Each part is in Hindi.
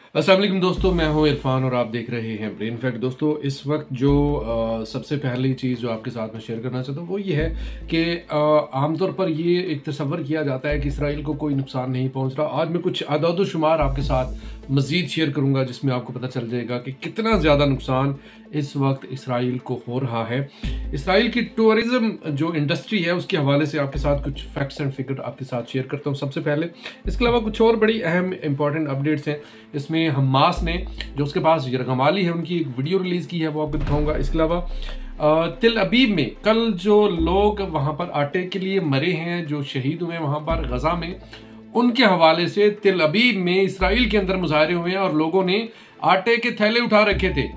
अस्सलाम वालेकुम दोस्तों, मैं हूं इरफान और आप देख रहे हैं ब्रेन फैक्ट। दोस्तों, इस वक्त जो सबसे पहली चीज़ जो आपके साथ में शेयर करना चाहता हूं वो ये है कि आमतौर पर ये एक तस्वर किया जाता है कि इसराइल को कोई नुकसान नहीं पहुंच रहा। आज मैं कुछ अदाद शुमार आपके साथ मज़ीद शेयर करूंगा जिसमें आपको पता चल जाएगा कि कितना ज़्यादा नुकसान इस वक्त इसराइल को हो रहा है। इसराइल की टूरिज़्म जो इंडस्ट्री है उसके हवाले से आपके साथ कुछ फैक्ट्स एंड फिगर आपके साथ शेयर करता हूँ सबसे पहले। इसके अलावा कुछ और बड़ी अहम इंपॉर्टेंट अपडेट्स हैं। इसमें हमास ने जो उसके पास यरगमाली है उनकी एक वीडियो रिलीज़ की है, वो आपको दिखाऊंगा। इसके अलावा तिल अबीब में कल जो लोग वहाँ पर आटे के लिए मरे हैं, जो शहीद हुए हैं वहाँ पर गजा में, उनके हवाले से तिल अबीब में इसराइल के अंदर मुजाहरे हुए हैं और लोगों ने आटे के थैले उठा रखे थे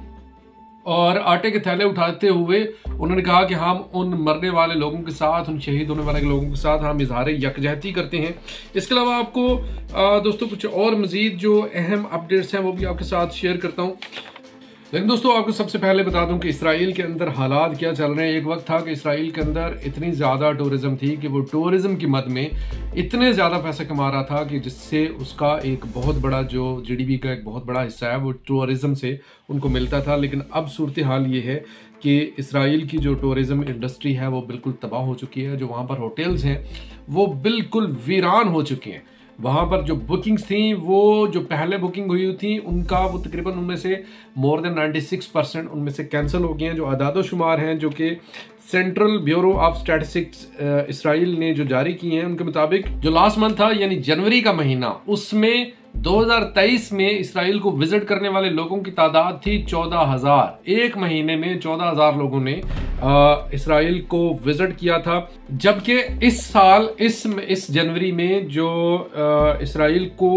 और आटे के थैले उठाते हुए उन्होंने कहा कि हम उन मरने वाले लोगों के साथ, उन शहीद होने वाले लोगों के साथ हम इजहार यकजहती करते हैं। इसके अलावा आपको दोस्तों कुछ और मज़ीद जो अहम अपडेट्स हैं वो भी आपके साथ शेयर करता हूँ। लेकिन दोस्तों, आपको सबसे पहले बता दूं कि इसराइल के अंदर हालात क्या चल रहे हैं। एक वक्त था कि इसराइल के अंदर इतनी ज़्यादा टूरिज़्म थी कि वो टूरिज़्म की मद में इतने ज़्यादा पैसे कमा रहा था कि जिससे उसका एक बहुत बड़ा जो जीडीपी का एक बहुत बड़ा हिस्सा है वो टूरिज़्म से उनको मिलता था। लेकिन अब सूरत हाल ये है कि इसराइल की जो टूरिज़्म इंडस्ट्री है वो बिल्कुल तबाह हो चुकी है। जो वहाँ पर होटल्स हैं वो बिल्कुल वीरान हो चुके हैं। वहाँ पर जो बुकिंग्स थी वो जो पहले बुकिंग हुई थी उनका वो तकरीबन उनमें से मोर देन 96% उनमें से कैंसिल हो गए हैं। जो अदाद शुमार हैं जो कि central bureau of statistics Israel ने जो जारी किए हैं उनके मुताबिक जो लास्ट मंथ था यानी जनवरी का महीना, उसमें 2023 में इसराइल को विजिट करने वाले लोगों की तादाद थी 14,000। एक महीने में 14,000 लोगों ने इसराइल को विजिट किया था। जबकि इस साल इस जनवरी में जो इसराइल को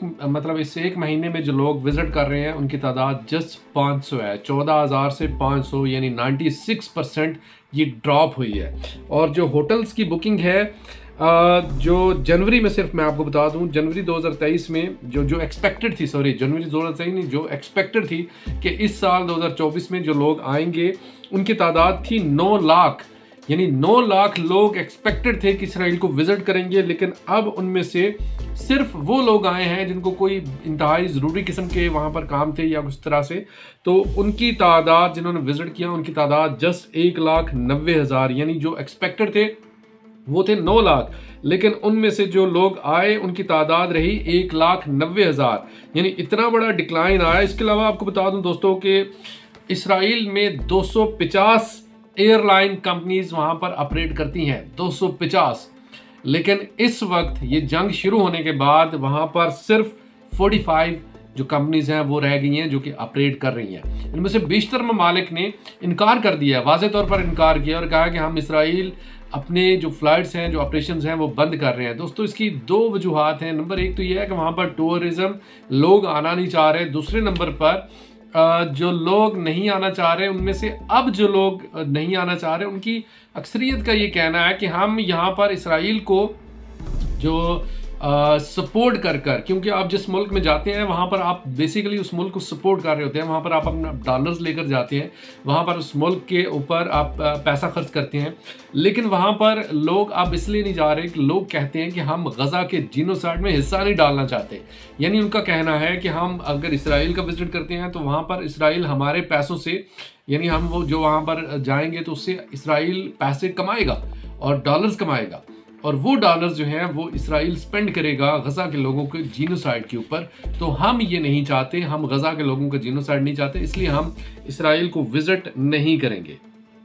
इस एक महीने में जो लोग विजिट कर रहे हैं उनकी तादाद जस्ट 500 है। 14,000 से 500 यानी 96% ये ड्रॉप हुई है। और जो होटल्स की बुकिंग है जो जनवरी में, सिर्फ मैं आपको बता दूं, जनवरी 2023 में जो एक्सपेक्टेड थी, सॉरी जनवरी 2023 नहीं, जो एक्सपेक्टेड थी कि इस साल 2024 में जो लोग आएंगे उनकी तादाद थी 9 लाख, यानी 9 लाख लोग एक्सपेक्टेड थे कि इसराइल को विजिट करेंगे। लेकिन अब उनमें से सिर्फ वो लोग आए हैं जिनको कोई इंतहाई ज़रूरी किस्म के वहाँ पर काम थे या उस तरह से, तो उनकी तादाद जिन्होंने विजिट किया उनकी तादाद जस्ट 1,90,000, यानी जो एक्सपेक्टेड थे वो थे 9 लाख, लेकिन उनमें से जो लोग आए उनकी तादाद रही 1,90,000, यानी इतना बड़ा डिक्लाइन आया। इसके अलावा आपको बता दूं दोस्तों कि इसराइल में 250 एयरलाइन कंपनीज वहां पर ऑपरेट करती हैं, 250। लेकिन इस वक्त ये जंग शुरू होने के बाद वहां पर सिर्फ 45 जो कंपनीज हैं वो रह गई हैं जो कि ऑपरेट कर रही हैं। इनमें से 20 ममालिक ने इनकार कर दिया, वाज़े तौर पर इनकार किया और कहा कि हम इसराइल अपने जो फ्लाइट्स हैं, जो ऑपरेशंस हैं वो बंद कर रहे हैं। दोस्तों, इसकी दो वजूहात हैं। नंबर एक तो ये है कि वहाँ पर टूरिज़्म लोग आना नहीं चाह रहे। दूसरे नंबर पर जो लोग नहीं आना चाह रहे उनमें से अब जो लोग नहीं आना चाह रहे उनकी अक्सरियत का ये कहना है कि हम यहाँ पर इसराइल को जो सपोर्ट कर क्योंकि आप जिस मुल्क में जाते हैं वहाँ पर आप बेसिकली उस मुल्क को सपोर्ट कर रहे होते हैं। वहाँ पर आप अपना डॉलर्स लेकर जाते हैं, वहाँ पर उस मुल्क के ऊपर आप पैसा खर्च करते हैं। लेकिन वहाँ पर लोग आप इसलिए नहीं जा रहे कि लोग कहते हैं कि हम गजा के जीनोसाइड में हिस्सा नहीं डालना चाहते। यानी उनका कहना है कि हम अगर इसराइल का विजिट करते हैं तो वहाँ पर इसराइल हमारे पैसों से, यानी हम वो जो वहाँ पर जाएंगे तो उससे इसराइल पैसे कमाएगा और डॉलर्स कमाएगा, और वो डॉलर्स जो हैं वो इसराइल स्पेंड करेगा गजा के लोगों के जीनोसाइड के ऊपर। तो हम ये नहीं चाहते, हम गजा के लोगों का जीनोसाइड नहीं चाहते, इसलिए हम इसराइल को विजिट नहीं करेंगे।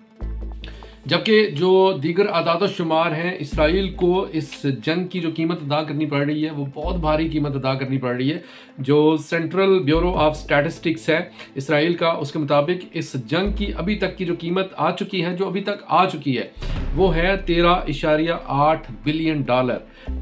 जबकि जो दीगर आदाद शुमार हैं, इसराइल को इस जंग की जो कीमत अदा करनी पड़ रही है वो बहुत भारी कीमत अदा करनी पड़ रही है। जो सेंट्रल ब्यूरो ऑफ स्टैटिस्टिक्स है इसराइल का, उसके मुताबिक इस जंग की अभी तक की जो कीमत आ चुकी है, जो अभी तक आ चुकी है वो है 13.8 बिलियन डॉलर।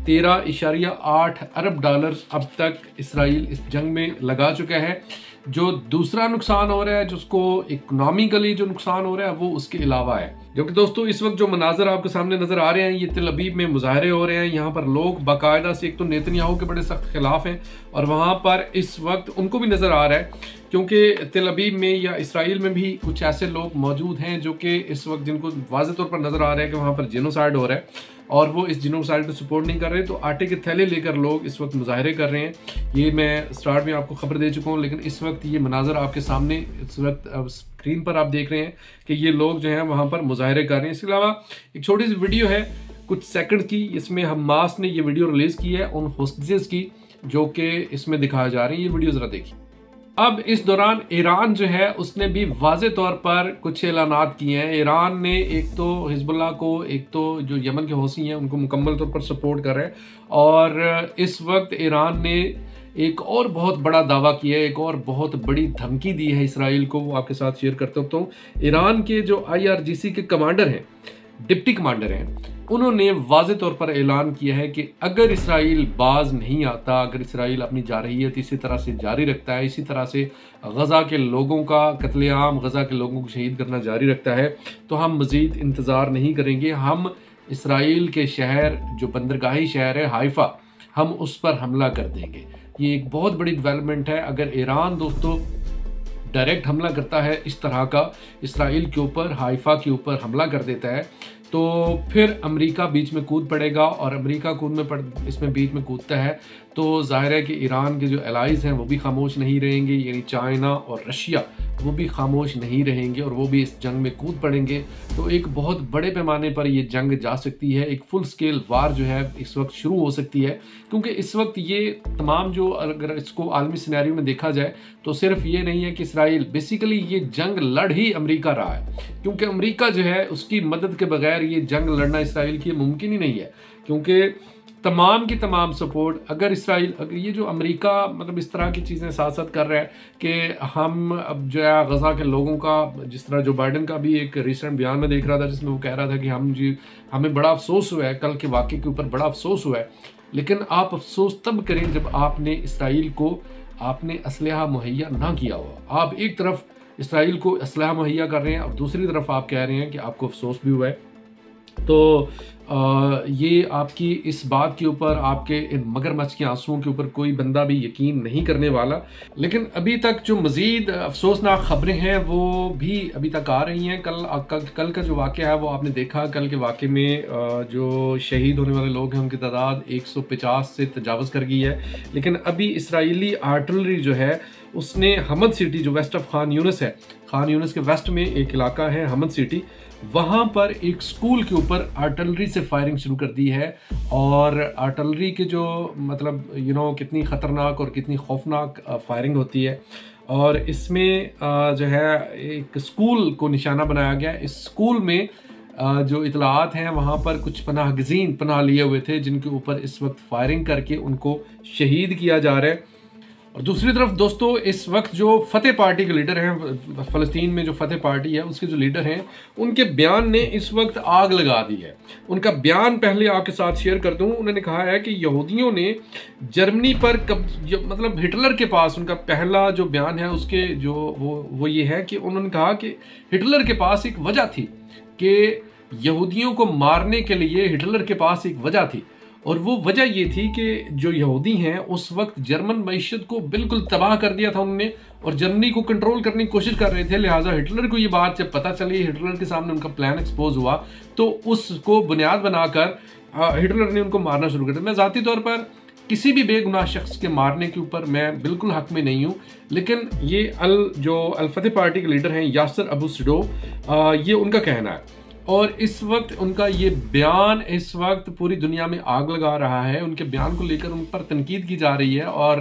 13.8 अरब डॉलर अब तक इसराइल इस जंग में लगा चुका है। जो दूसरा नुकसान हो रहा है, जिसको इकोनॉमिकली जो नुकसान हो रहा है वो उसके अलावा है। क्योंकि दोस्तों इस वक्त जो मनाजर आपके सामने नजर आ रहे हैं, ये तिल अबीब में मुजाहरे हो रहे हैं। यहाँ पर लोग बाकायदा से, एक तो नेतन्याहू के बड़े सख्त खिलाफ हैं और वहाँ पर इस वक्त उनको भी नजर आ रहा है, क्योंकि तिल अबीब में या इसराइल में भी कुछ ऐसे लोग मौजूद हैं जो कि इस वक्त जिनको वाज़े तौर पर नजर आ रहा है कि वहाँ पर जेनोसाइड हो रहा है। और वो इस जिनोसाइड को सपोर्ट नहीं कर रहे, तो आटे के थैले लेकर लोग इस वक्त मुजाहरे कर रहे हैं। ये मैं स्टार्ट में आपको खबर दे चुका हूँ, लेकिन इस वक्त ये मनाजर आपके सामने इस वक्त स्क्रीन पर आप देख रहे हैं कि ये लोग जो हैं वहाँ पर मुजाहरे कर रहे हैं। इसके अलावा एक छोटी सी वीडियो है कुछ सेकंड की, इसमें हमास ने ये वीडियो रिलीज़ की है उन होस्टेजेस की जो कि इसमें दिखाया जा रही है। ये वीडियो ज़रा देखिए। अब इस दौरान ईरान जो है उसने भी वाज़े तौर पर कुछ ऐलानात किए हैं। ईरान ने एक तो हिजबुल्लाह को, एक तो जो यमन के हौसी हैं उनको मुकम्मल तौर पर सपोर्ट कर रहे हैं, और इस वक्त ईरान ने एक और बहुत बड़ा दावा किया है, एक और बहुत बड़ी धमकी दी है इसराइल को, वो आपके साथ शेयर करता हूँ। तो ईरान के जो IRGC के कमांडर हैं, डिप्टी कमांडर हैं, उन्होंने वाज़े तौर पर ऐलान किया है कि अगर इसराइल बाज नहीं आता, अगर इसराइल अपनी जारहियत इसी तरह से जारी रखता है, इसी तरह से गज़ा के लोगों का कत्लेआम, गज़ा के लोगों को शहीद करना जारी रखता है, तो हम मज़ीद इंतज़ार नहीं करेंगे, हम इसराइल के शहर जो बंदरगाही शहर है हाइफा, हम उस पर हमला कर देंगे। ये एक बहुत बड़ी डेवलपमेंट है। अगर ईरान दोस्तों डायरेक्ट हमला करता है इस तरह का, इसराइल के ऊपर, हाइफा के ऊपर हमला कर देता है, तो फिर अमेरिका बीच में कूद पड़ेगा, और अमेरिका इसमें बीच में कूदता है तो जाहिर है कि ईरान के जो एलाइज हैं वो भी खामोश नहीं रहेंगे, यानी चाइना और रशिया, वो भी खामोश नहीं रहेंगे और वो भी इस जंग में कूद पड़ेंगे। तो एक बहुत बड़े पैमाने पर ये जंग जा सकती है, एक फुल स्केल वार जो है इस वक्त शुरू हो सकती है, क्योंकि इस वक्त ये तमाम जो, अगर इसको आलमी सिनेरियो में देखा जाए तो सिर्फ ये नहीं है कि इसराइल, बेसिकली ये जंग लड़ ही अमेरिका रहा है, क्योंकि अमेरिका जो है उसकी मदद के बगैर ये जंग लड़ना इसराइल की मुमकिन ही नहीं है, क्योंकि तमाम की तमाम सपोर्ट, अगर ये जो अमेरिका मतलब इस तरह की चीज़ें साथ साथ कर रहा है कि हम अब जो है गज़ा के लोगों का, जिस तरह जो बाइडन का भी एक रिसेंट बयान में देख रहा था जिसमें वो कह रहा था कि हमें बड़ा अफसोस हुआ है, कल के वाक़े के ऊपर बड़ा अफसोस हुआ है, लेकिन आप अफसोस तब करें जब आपने इसराइल को असलहा मुहैया ना किया हुआ। आप एक तरफ इसराइल को असलहा मुहैया कर रहे हैं और दूसरी तरफ आप कह रहे हैं कि आपको अफसोस भी हुआ है। तो ये आपकी इस बात के ऊपर, आपके इन मगरमच्छ के आंसुओं के ऊपर कोई बंदा भी यकीन नहीं करने वाला। लेकिन अभी तक जो मज़ीद अफसोसनाक ख़बरें हैं वो भी अभी तक आ रही हैं। कल का जो वाक़या है वो आपने देखा। कल के वाक़े में जो शहीद होने वाले लोग हैं उनकी तादाद 150 से तजावज़ कर गई है। लेकिन अभी इसराइली आर्टिलरी जो है उसने हमद सिटी, जो वेस्ट ऑफ खान यूनिस है, खान यूनिस के वेस्ट में एक इलाका है हमद सिटी, वहाँ पर एक स्कूल के ऊपर आर्टिलरी से फायरिंग शुरू कर दी है। और आर्टिलरी के जो मतलब कितनी ख़तरनाक और कितनी खौफनाक फायरिंग होती है, और इसमें जो है एक स्कूल को निशाना बनाया गया। इस स्कूल में जो इतलात हैं वहाँ पर कुछ पनाहगज़ीन पनाह लिए हुए थे, जिनके ऊपर इस वक्त फायरिंग करके उनको शहीद किया जा रहा है। और दूसरी तरफ दोस्तों, इस वक्त जो फतेह पार्टी के लीडर हैं, फ़लस्तीन में जो फतेह पार्टी है उसके जो लीडर हैं, उनके बयान ने इस वक्त आग लगा दी है। उनका बयान पहले आपके साथ शेयर कर दूं। उन्होंने कहा है कि यहूदियों ने जर्मनी पर मतलब हिटलर के पास, उनका पहला जो बयान है उसके जो वो ये है कि उन्होंने कहा कि हिटलर के पास एक वजह थी, कि यहूदियों को मारने के लिए हिटलर के पास एक वजह थी, और वो वजह ये थी कि जो यहूदी हैं उस वक्त जर्मन मईशत को बिल्कुल तबाह कर दिया था उन्होंने, और जर्मनी को कंट्रोल करने की कोशिश कर रहे थे। लिहाजा हिटलर को ये बात जब पता चली, हिटलर के सामने उनका प्लान एक्सपोज हुआ, तो उसको बुनियाद बनाकर हिटलर ने उनको मारना शुरू कर दिया। मैं ज़ाती तौर पर किसी भी बेगुनाह शख्स के मारने के ऊपर मैं बिल्कुल हक में नहीं हूँ, लेकिन ये जो अल फतेह पार्टी के लीडर हैं यासर अबू सिडो, ये उनका कहना है। और इस वक्त उनका ये बयान इस वक्त पूरी दुनिया में आग लगा रहा है। उनके बयान को लेकर उन पर तनकीद की जा रही है, और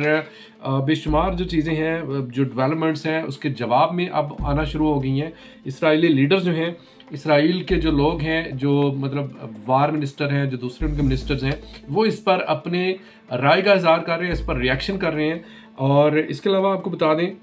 बेशुमार जो चीज़ें हैं, जो डेवलपमेंट्स हैं, उसके जवाब में अब आना शुरू हो गई हैं। इसराइली लीडर्स जो हैं, इसराइल के जो लोग हैं, जो मतलब वार मिनिस्टर हैं, जो दूसरे उनके मिनिस्टर्स हैं, वो इस पर अपने राय का इज़हार कर रहे हैं, इस पर रिएक्शन कर रहे हैं। और इसके अलावा आपको बता दें,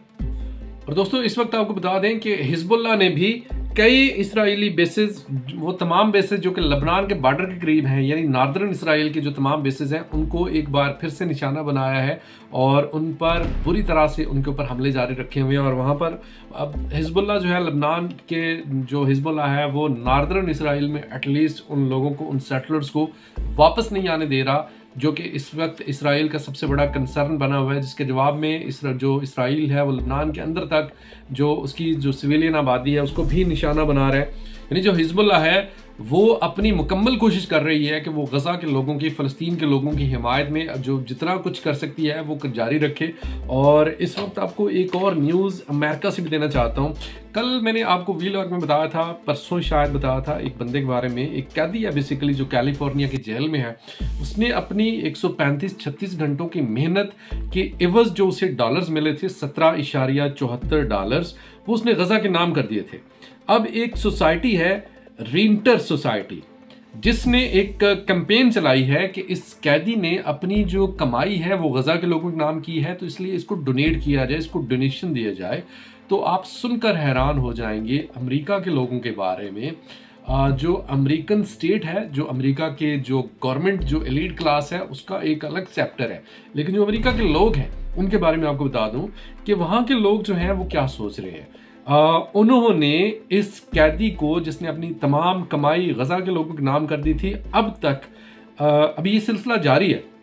और दोस्तों इस वक्त आपको बता दें कि हिजबुल्लाह ने भी कई इसराइली बेसेस, वो तमाम बेसेस जो कि लबनान के बॉर्डर के करीब हैं, यानी नार्दर्न इसराइल के जो तमाम बेसेस हैं, उनको एक बार फिर से निशाना बनाया है और उन पर बुरी तरह से उनके ऊपर हमले जारी रखे हुए हैं। और वहाँ पर अब हिजबुल्लाह जो है, लबनान के जो हिजबुल्लाह है, वो नार्दर्न इसराइल में एटलीस्ट उन लोगों को, उन सेटलर्स को वापस नहीं आने दे रहा, जो कि इस वक्त इसराइल का सबसे बड़ा कंसर्न बना हुआ है। जिसके जवाब में जो इसराइल है वो लबनान के अंदर तक जो उसकी जो सिविलियन आबादी है उसको भी निशाना बना रहा है। यानी जो हिजबुल्लाह है वो अपनी मुकम्मल कोशिश कर रही है कि वो गज़ा के लोगों की, फ़लस्तीन के लोगों की हिमायत में जो जितना कुछ कर सकती है वो जारी रखे। और इस वक्त आपको एक और न्यूज़ अमेरिका से भी देना चाहता हूँ। कल मैंने आपको वीलॉग में बताया था, परसों शायद बताया था, एक बंदे के बारे में, एक कैदी है बेसिकली जो कैलिफोर्निया की जेल में है। उसने अपनी 135-36 घंटों की मेहनत के एवज जो उसे डॉलर्स मिले थे, $17.74, वो उसने गज़ा के नाम कर दिए थे। अब एक सोसाइटी है रेंटर सोसाइटी, जिसने एक कैंपेन चलाई है कि इस कैदी ने अपनी जो कमाई है वो गज़ा के लोगों के नाम की है, तो इसलिए इसको डोनेट किया जाए, इसको डोनेशन दिया जाए। तो आप सुनकर हैरान हो जाएंगे अमेरिका के लोगों के बारे में। जो अमेरिकन स्टेट है, जो अमेरिका के जो गवर्नमेंट, जो एलीट क्लास है, उसका एक अलग चैप्टर है, लेकिन जो अमेरिका के लोग हैं उनके बारे में आपको बता दूं कि वहाँ के लोग जो हैं वो क्या सोच रहे हैं। उन्होंने इस कैदी को, जिसने अपनी तमाम कमाई गज़ा के लोगों के नाम कर दी थी, अब तक अभी ये सिलसिला जारी है,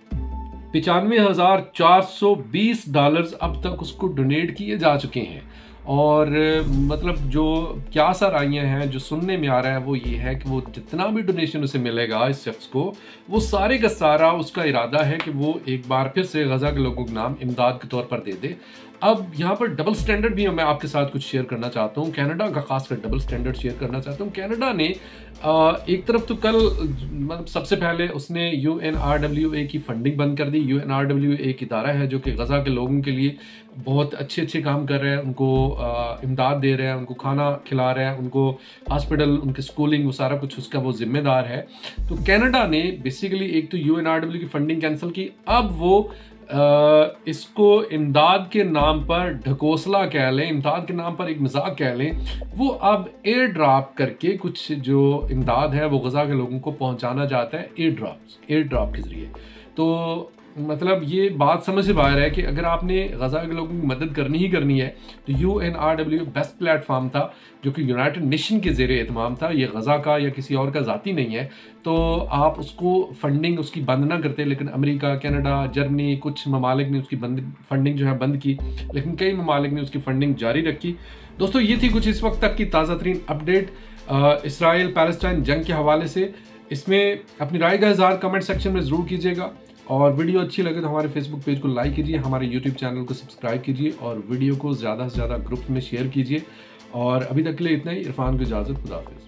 $95,420 अब तक उसको डोनेट किए जा चुके हैं। और मतलब जो क्या सराहियाँ हैं, जो सुनने में आ रहा है वो ये है कि वो जितना भी डोनेशन उसे मिलेगा इस शख्स को, वो सारे का सारा उसका इरादा है कि वो एक बार फिर से गज़ा के लोगों के नाम इमदाद के तौर पर दे दे। अब यहाँ पर डबल स्टैंडर्ड भी मैं आपके साथ कुछ शेयर करना चाहता हूँ, कनाडा का खासकर डबल स्टैंडर्ड शेयर करना चाहता हूँ। कनाडा ने एक तरफ तो कल मतलब सबसे पहले उसने UNRWA की फंडिंग बंद कर दी। UNRWA एक इदारा है जो कि गज़ा के लोगों के लिए बहुत अच्छे काम कर रहे हैं, उनको इमदाद दे रहे हैं, उनको खाना खिला रहे हैं, उनको हॉस्पिटल, उनकी स्कूलिंग, वो सारा कुछ उसका वो जिम्मेदार है। तो कनाडा ने बेसिकली एक तो UNRWA की फंडिंग कैंसिल की, अब वो इसको इमदाद के नाम पर ढकोसला कह लें, इमदाद के नाम पर एक मजाक कह लें, वो अब एयर ड्रॉप करके कुछ जो इमदाद है वो गज़ा के लोगों को पहुंचाना चाहता है, एयर ड्रॉप के ज़रिए। तो मतलब ये बात समझ से बाहर है कि अगर आपने गज़ा के लोगों की मदद करनी ही करनी है तो UNRWA बेस्ट प्लेटफॉर्म था, जो कि यूनाइटेड नेशन के ज़ेरे एहतमाम था, ये गज़ा का या किसी और का ज़ाती नहीं है। तो आप उसको फंडिंग उसकी बंद ना करते, लेकिन अमेरिका, कनाडा, जर्मनी, कुछ ममालिक ने उसकी फंडिंग जो है बंद की, लेकिन कई ममालिक ने उसकी फंडिंग जारी रखी। दोस्तों ये थी कुछ इस वक्त तक की ताज़ा तरीन अपडेट इसराइल पैलेस्टाइन जंग के हवाले से। इसमें अपनी राय का इज़हार कमेंट सेक्शन में ज़रूर कीजिएगा, और वीडियो अच्छी लगे तो हमारे फेसबुक पेज को लाइक कीजिए, हमारे यूट्यूब चैनल को सब्सक्राइब कीजिए, और वीडियो को ज़्यादा से ज़्यादा ग्रुप में शेयर कीजिए। और अभी तक के लिए इतना ही। इरफान को इजाज़त, खुदा हाफिज़।